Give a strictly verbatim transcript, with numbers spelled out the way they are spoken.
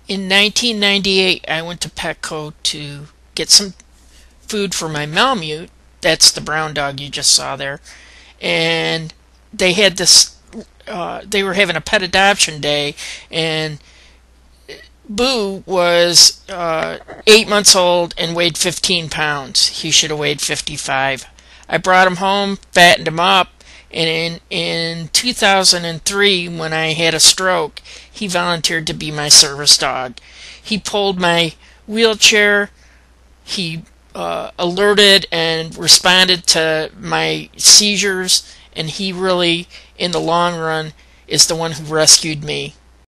In nineteen ninety-eight, I went to Petco to get some food for my Malamute. That's the brown dog you just saw there. And they had this, uh, they were having a pet adoption day, and Boo was uh, eight months old and weighed fifteen pounds. He should have weighed fifty-five. I brought him home, fattened him up, and in, in two thousand three, when I had a stroke, he volunteered to be my service dog. He pulled my wheelchair. He uh, alerted and responded to my seizures, and he really, in the long run, is the one who rescued me.